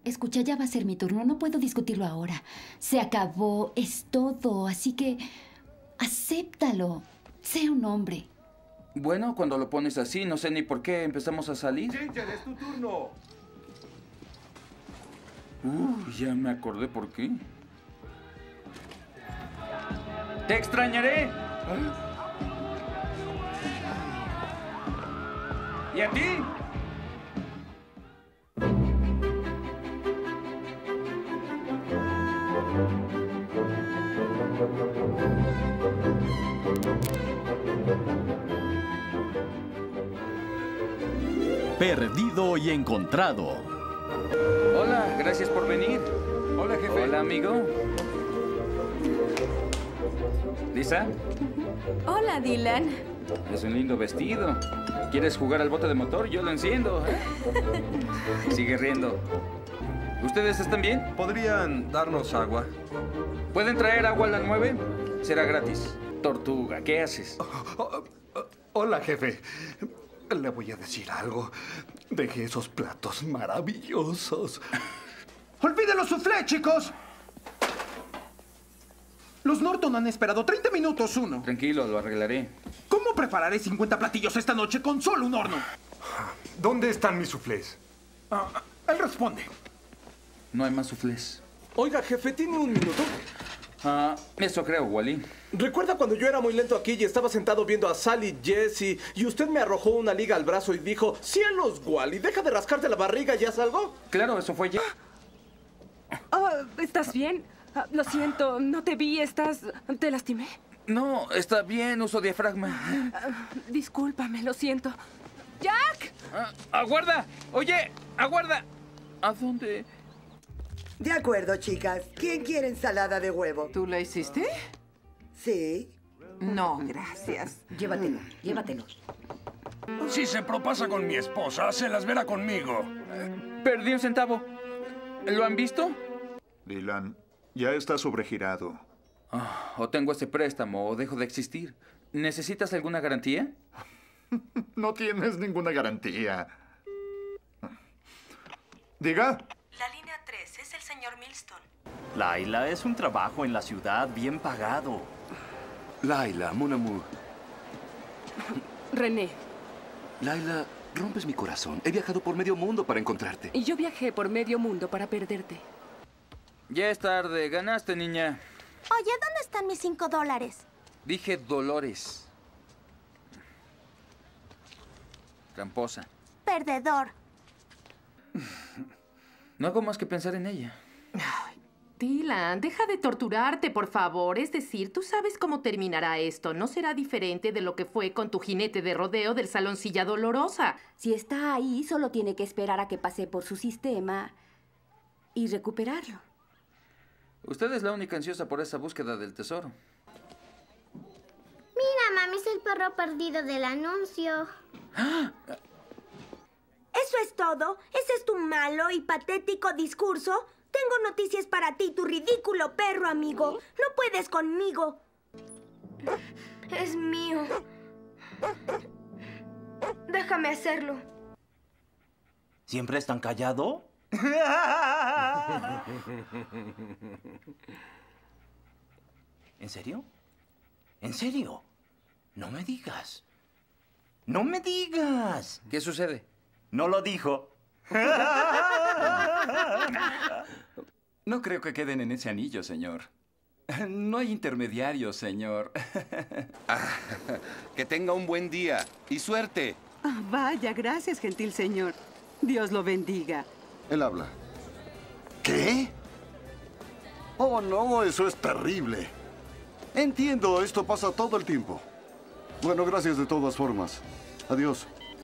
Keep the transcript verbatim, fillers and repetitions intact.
Escucha, ya va a ser mi turno. No puedo discutirlo ahora. Se acabó. Es todo. Así que acéptalo. Sé un hombre. Bueno, cuando lo pones así, no sé ni por qué empezamos a salir. Ginger, es tu turno. Uh, ya me acordé por qué. ¡Te extrañaré! ¿Y a ti? Perdido y encontrado. Hola, gracias por venir. Hola, jefe. Hola, amigo. ¿Lisa? Hola, Dylan. Es un lindo vestido. ¿Quieres jugar al bote de motor? Yo lo enciendo. ¿eh? Sigue riendo. ¿Ustedes están bien? ¿Podrían darnos agua? ¿Pueden traer agua a las nueve? Será gratis. Tortuga, ¿qué haces? Oh, oh, hola, jefe. Le voy a decir algo. Dejé esos platos maravillosos. ¡Olviden los soufflés, chicos! Los Norton han esperado treinta minutos uno. Tranquilo, lo arreglaré. ¿Cómo prepararé cincuenta platillos esta noche con solo un horno? ¿Dónde están mis soufflés? Ah, él responde. No hay más soufflés. Oiga, jefe, ¿tiene un minuto? Ah, eso creo, Wally. ¿Recuerda cuando yo era muy lento aquí y estaba sentado viendo a Sally Jesse y usted me arrojó una liga al brazo y dijo, cielos, Wally, deja de rascarte la barriga, ¿ya salgo? Claro, eso fue ya. Oh, ¿estás bien? Ah, lo siento, no te vi, ¿estás... ¿Te lastimé? No, está bien, uso diafragma. Ah, discúlpame, lo siento. ¡Jack! Ah, ¡aguarda! Oye, aguarda. ¿A dónde? De acuerdo, chicas. ¿Quién quiere ensalada de huevo? ¿Tú la hiciste? Sí. No, gracias. Llévatelo, llévatelo. Si se propasa con mi esposa, se las verá conmigo. Eh, perdí un centavo. ¿Lo han visto? Dylan, ya está sobregirado. Oh, o tengo ese préstamo o dejo de existir. ¿Necesitas alguna garantía? No tienes ninguna garantía. Diga. La línea tres, es el señor Milston. Laila, es un trabajo en la ciudad bien pagado. Laila, mon amour. René. Laila, rompes mi corazón. He viajado por medio mundo para encontrarte. Y yo viajé por medio mundo para perderte. Ya es tarde. Ganaste, niña. Oye, ¿dónde están mis cinco dólares? Dije Dolores. Tramposa. Perdedor. No hago más que pensar en ella. Ay, Dylan, deja de torturarte, por favor. Es decir, tú sabes cómo terminará esto. No será diferente de lo que fue con tu jinete de rodeo del Saloncilla Dolorosa. Si está ahí, solo tiene que esperar a que pase por su sistema y recuperarlo. Usted es la única ansiosa por esa búsqueda del tesoro. Mira, mami, es el perro perdido del anuncio. ¿Eso es todo? ¿Ese es tu malo y patético discurso? Tengo noticias para ti, tu ridículo perro, amigo. No puedes conmigo. Es mío. Déjame hacerlo. ¿Siempre es tan callado? ¿En serio? ¿En serio? No me digas. ¡No me digas! ¿Qué sucede? No lo dijo. No creo que queden en ese anillo, señor. No hay intermediarios, señor. Ah, que tenga un buen día y suerte. Ah, vaya, gracias, gentil señor. Dios lo bendiga. Él habla. ¿Qué? Oh, no, eso es terrible. Entiendo, esto pasa todo el tiempo. Bueno, gracias de todas formas. Adiós.